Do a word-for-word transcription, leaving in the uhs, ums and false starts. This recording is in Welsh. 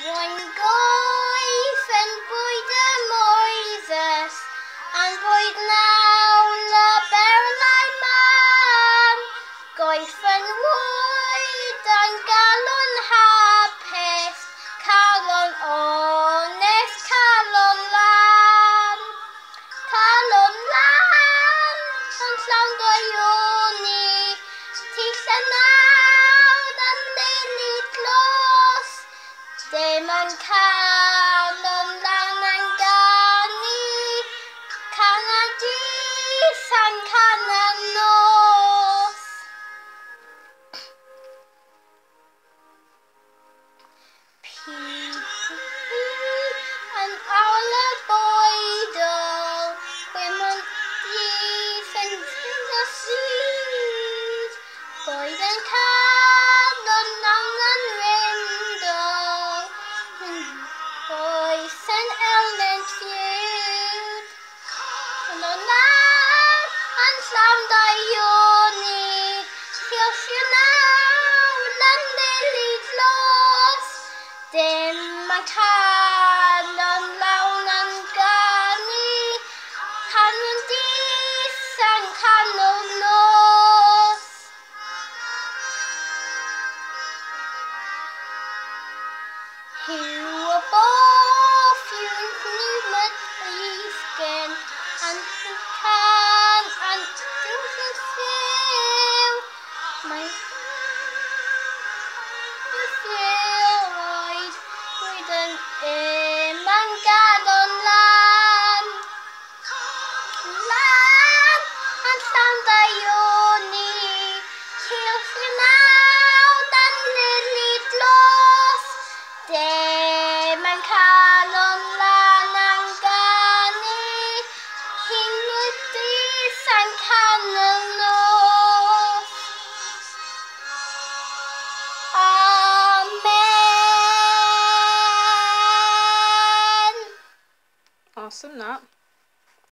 Rwy'n goeth yn bwyd y Moises, a'n bwyd nawl y berlau man. Goeth yn wyd a'n galon hapus, calon onest, calon lan. Calon lan, yn llawn doioni, till y nawd yn lili glos. Dim yn calon lan yn ganu, can a dis a'n can a nos. Pigwy yn awl y boedol, gwymon dydd yn fynd o sydd. Goed yn calon lan yn rindol, oes yn elment fiwd. Calon lan yn llawn doioni, diolch i'r nawr yn lili glos. Dim yn calon lawn yn ganu, can yn dis a'n canol nos. Hiw y boff yw'n gnwmyd eithgen, a'n can a'n diwch yn lliw. Mae ffil oed, rwyd yn ym a'n galon lan. Lan a'n llawn doioni, diolch i'r nawd a'n lili glos. Dim yn calon lan yn ganu, cyn dis a'n canol nos. Amen. Awesome, that.